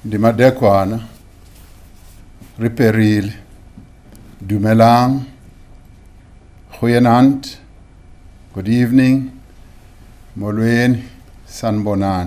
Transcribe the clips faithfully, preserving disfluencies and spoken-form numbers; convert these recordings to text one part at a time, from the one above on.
Ndimadekwana, Riperil, Dumelang, Goeienaand, good evening, Molweni, Sanbonan.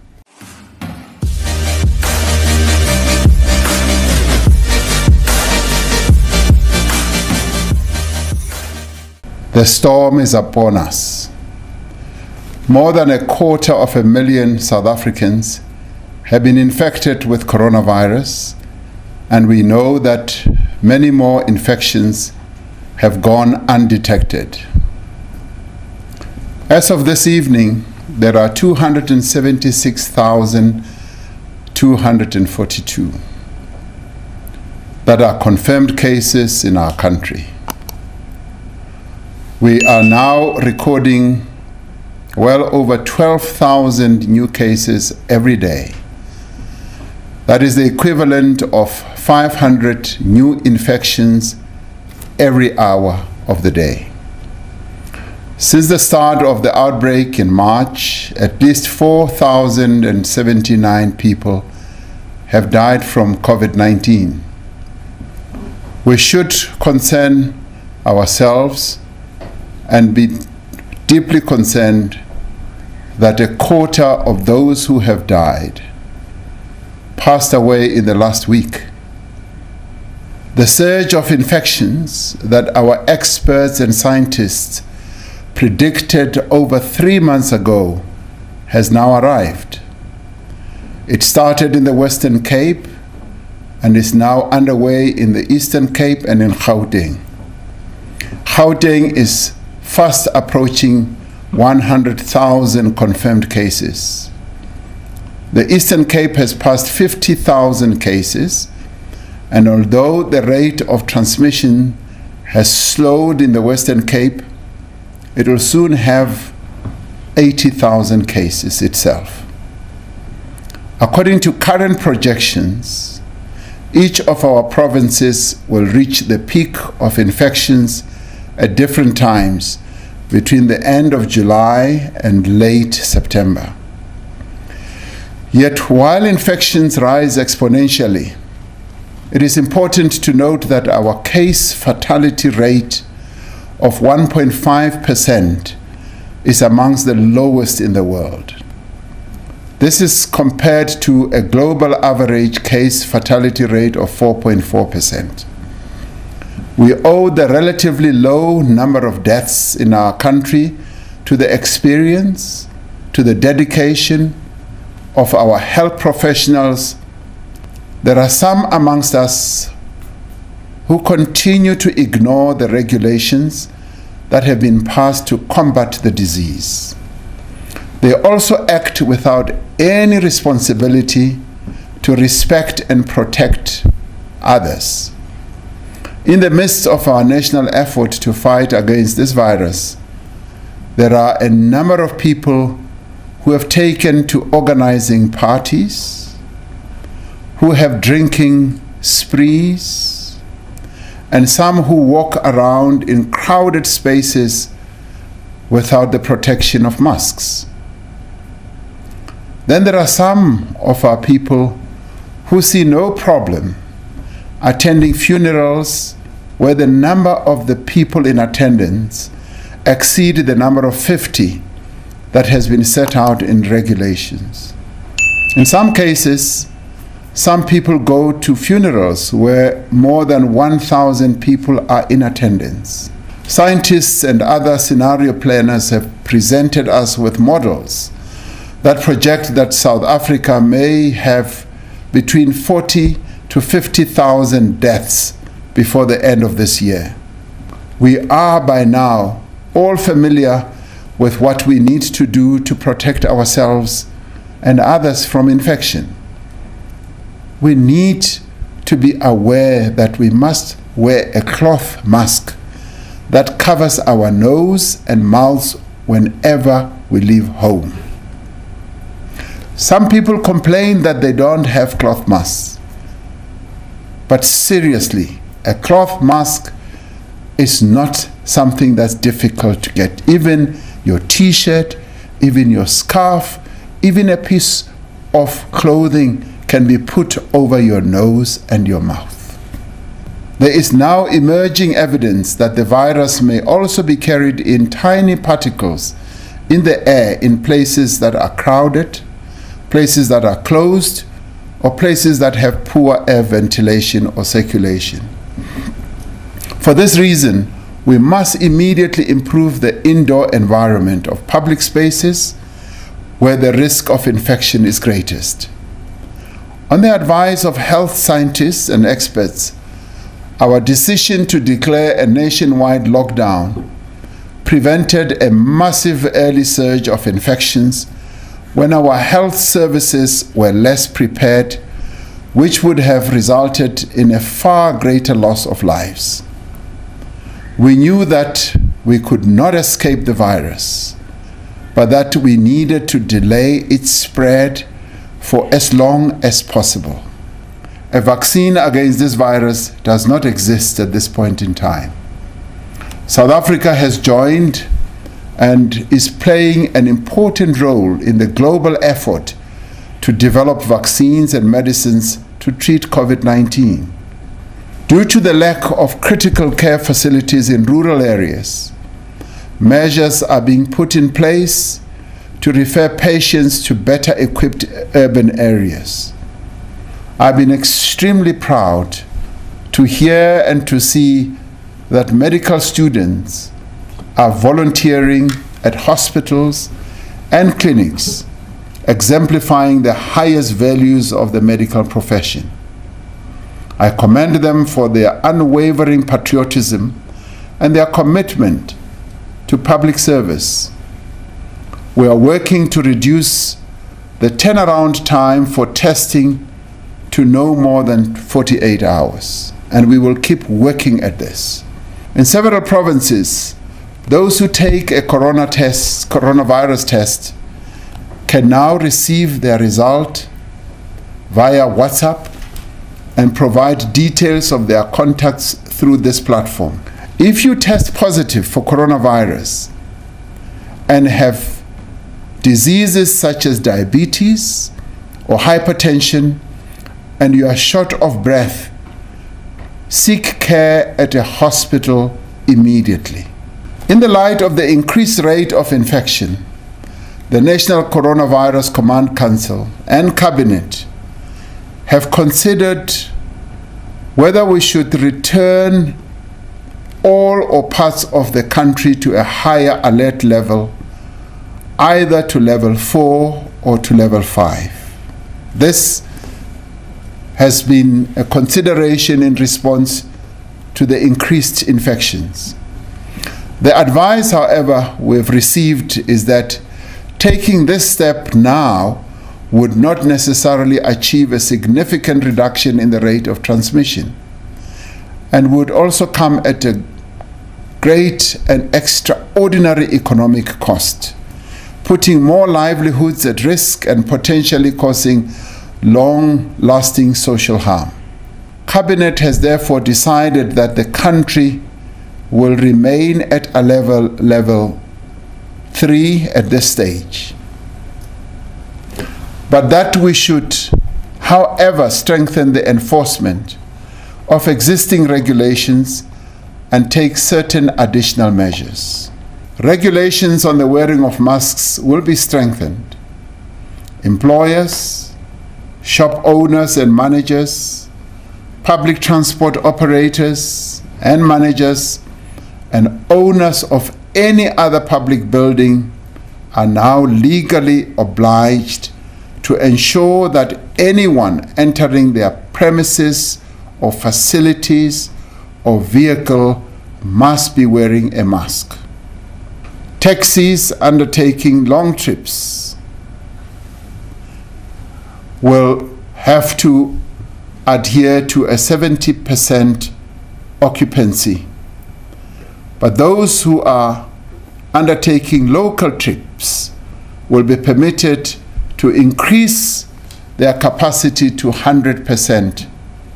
The storm is upon us. More than a quarter of a million South Africans have been infected with coronavirus, and we know that many more infections have gone undetected. As of this evening, there are two hundred seventy-six thousand two hundred forty-two that are confirmed cases in our country. We are now recording well over twelve thousand new cases every day. That is the equivalent of five hundred new infections every hour of the day. Since the start of the outbreak in March, at least four thousand seventy-nine people have died from COVID nineteen. We should concern ourselves and be deeply concerned that a quarter of those who have died passed away in the last week. The surge of infections that our experts and scientists predicted over three months ago has now arrived. It started in the Western Cape and is now underway in the Eastern Cape and in Gauteng. Gauteng is fast approaching one hundred thousand confirmed cases. The Eastern Cape has passed fifty thousand cases, and although the rate of transmission has slowed in the Western Cape, it will soon have eighty thousand cases itself. According to current projections, each of our provinces will reach the peak of infections at different times between the end of July and late September. Yet while infections rise exponentially, it is important to note that our case fatality rate of one point five percent is amongst the lowest in the world. This is compared to a global average case fatality rate of four point four percent. We owe the relatively low number of deaths in our country to the experience, to the dedication of our health professionals. There are some amongst us who continue to ignore the regulations that have been passed to combat the disease. They also act without any responsibility to respect and protect others. In the midst of our national effort to fight against this virus, there are a number of people who have taken to organizing parties, who have drinking sprees, and some who walk around in crowded spaces without the protection of masks. Then there are some of our people who see no problem attending funerals where the number of the people in attendance exceed the number of fifty that has been set out in regulations. In some cases, some people go to funerals where more than one thousand people are in attendance. Scientists and other scenario planners have presented us with models that project that South Africa may have between forty to fifty thousand deaths before the end of this year. We are by now all familiar with what we need to do to protect ourselves and others from infection. We need to be aware that we must wear a cloth mask that covers our nose and mouth whenever we leave home. Some people complain that they don't have cloth masks. But seriously, a cloth mask is not something that's difficult to get. Even your t-shirt, even your scarf, even a piece of clothing can be put over your nose and your mouth. There is now emerging evidence that the virus may also be carried in tiny particles in the air in places that are crowded, places that are closed, or places that have poor air ventilation or circulation. For this reason, we must immediately improve the indoor environment of public spaces where the risk of infection is greatest. On the advice of health scientists and experts, our decision to declare a nationwide lockdown prevented a massive early surge of infections when our health services were less prepared, which would have resulted in a far greater loss of lives. We knew that we could not escape the virus, but that we needed to delay its spread for as long as possible. A vaccine against this virus does not exist at this point in time. South Africa has joined and is playing an important role in the global effort to develop vaccines and medicines to treat COVID nineteen. Due to the lack of critical care facilities in rural areas, measures are being put in place to refer patients to better equipped urban areas. I've been extremely proud to hear and to see that medical students are volunteering at hospitals and clinics, exemplifying the highest values of the medical profession. I commend them for their unwavering patriotism and their commitment to public service. We are working to reduce the turnaround time for testing to no more than forty-eight hours, and we will keep working at this. In several provinces, those who take a corona test, coronavirus test can now receive their result via WhatsApp and provide details of their contacts through this platform. If you test positive for coronavirus and have diseases such as diabetes or hypertension and you are short of breath, seek care at a hospital immediately. In the light of the increased rate of infection, the National Coronavirus Command Council and Cabinet have considered whether we should return all or parts of the country to a higher alert level, either to level four or to level five. This has been a consideration in response to the increased infections. The advice, however, we've received is that taking this step now would not necessarily achieve a significant reduction in the rate of transmission and would also come at a great and extraordinary economic cost, putting more livelihoods at risk and potentially causing long-lasting social harm. Cabinet has therefore decided that the country will remain at a level level three at this stage, but that we should, however, strengthen the enforcement of existing regulations and take certain additional measures. Regulations on the wearing of masks will be strengthened. Employers, shop owners and managers, public transport operators and managers, and owners of any other public building are now legally obliged to ensure that anyone entering their premises or facilities or vehicle must be wearing a mask. Taxis undertaking long trips will have to adhere to a seventy percent occupancy. But those who are undertaking local trips will be permitted to increase their capacity to one hundred percent.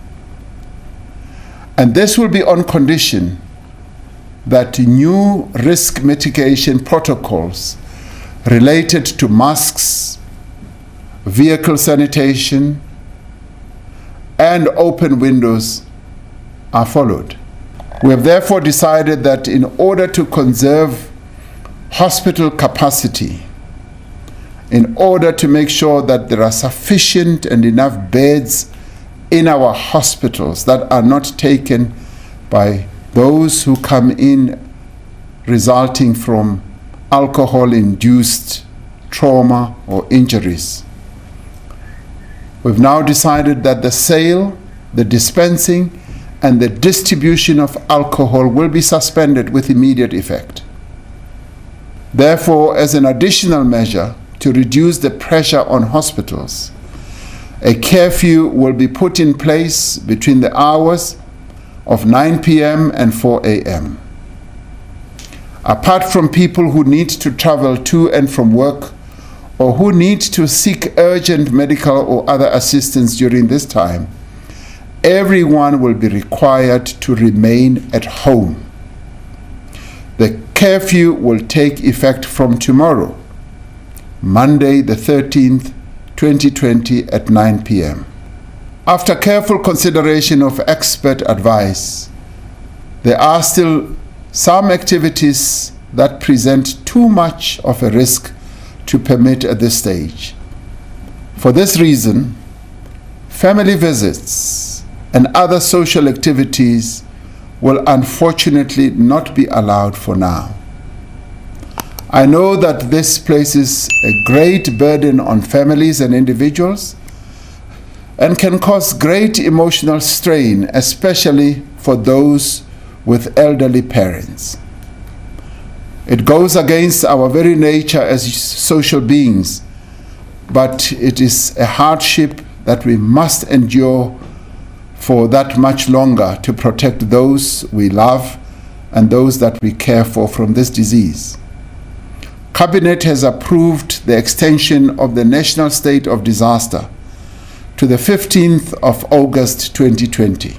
And this will be on condition that new risk mitigation protocols related to masks, vehicle sanitation, and open windows are followed. We have therefore decided that in order to conserve hospital capacity, in order to make sure that there are sufficient and enough beds in our hospitals that are not taken by those who come in resulting from alcohol-induced trauma or injuries. We've now decided that the sale, the dispensing, and the distribution of alcohol will be suspended with immediate effect. Therefore, as an additional measure to reduce the pressure on hospitals, a curfew will be put in place between the hours of nine p m and four a m Apart from people who need to travel to and from work or who need to seek urgent medical or other assistance during this time, everyone will be required to remain at home. The curfew will take effect from tomorrow, Monday the thirteenth, twenty twenty at nine p m After careful consideration of expert advice, there are still some activities that present too much of a risk to permit at this stage. For this reason, family visits and other social activities will unfortunately not be allowed for now. I know that this places a great burden on families and individuals and can cause great emotional strain, especially for those with elderly parents. It goes against our very nature as social beings, but it is a hardship that we must endure for that much longer to protect those we love and those that we care for from this disease. Cabinet has approved the extension of the national state of disaster to the fifteenth of August twenty twenty.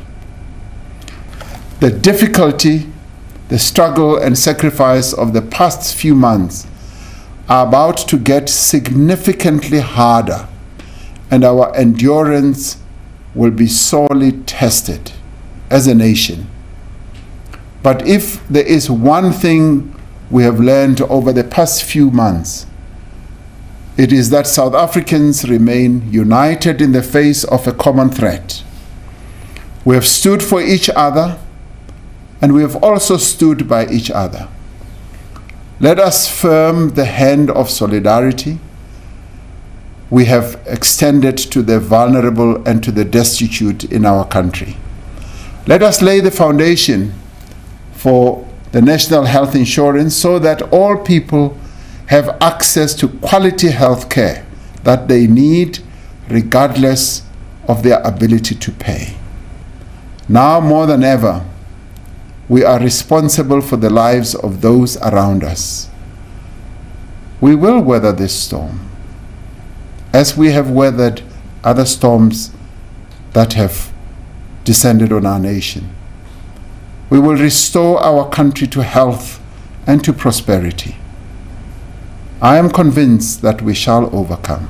The difficulty, the struggle and sacrifice of the past few months are about to get significantly harder, and our endurance will be sorely tested as a nation. But if there is one thing we have learned over the past few months, it is that South Africans remain united in the face of a common threat. We have stood for each other, and we have also stood by each other. Let us firm the hand of solidarity we have extended to the vulnerable and to the destitute in our country. Let us lay the foundation for the national health insurance so that all people have access to quality health care that they need regardless of their ability to pay. Now more than ever, we are responsible for the lives of those around us. We will weather this storm, as we have weathered other storms that have descended on our nation. We will restore our country to health and to prosperity. I am convinced that we shall overcome.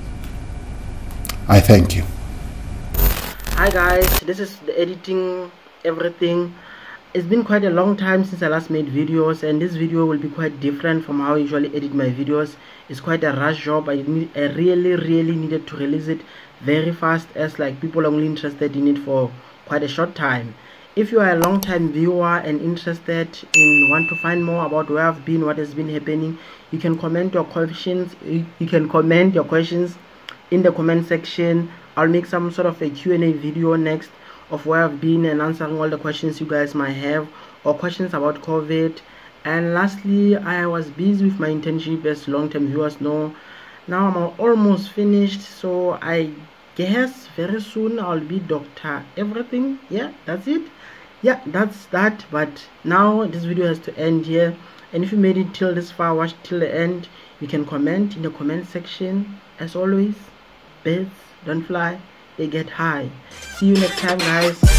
I thank you. Hi guys, this is the editing everything. It's been quite a long time since I last made videos, and this video will be quite different from how I usually edit my videos. It's quite a rush job. I, need, I really really needed to release it very fast, as like people are only interested in it for quite a short time. If you are a long time viewer and interested in want to find more about where I've been, what has been happening, you can comment your questions you can comment your questions in the comment section. I'll make some sort of a Q and A video next of where I've been and answering all the questions you guys might have, or questions about COVID. And lastly, I was busy with my internship, as long-term viewers know. Now I'm almost finished, so I guess very soon I'll be Doctor Everything. Yeah, that's it. Yeah, that's that. But now this video has to end here, and if you made it till this far, watch till the end, you can comment in the comment section. As always, birds don't fly, they get high. See you next time, guys.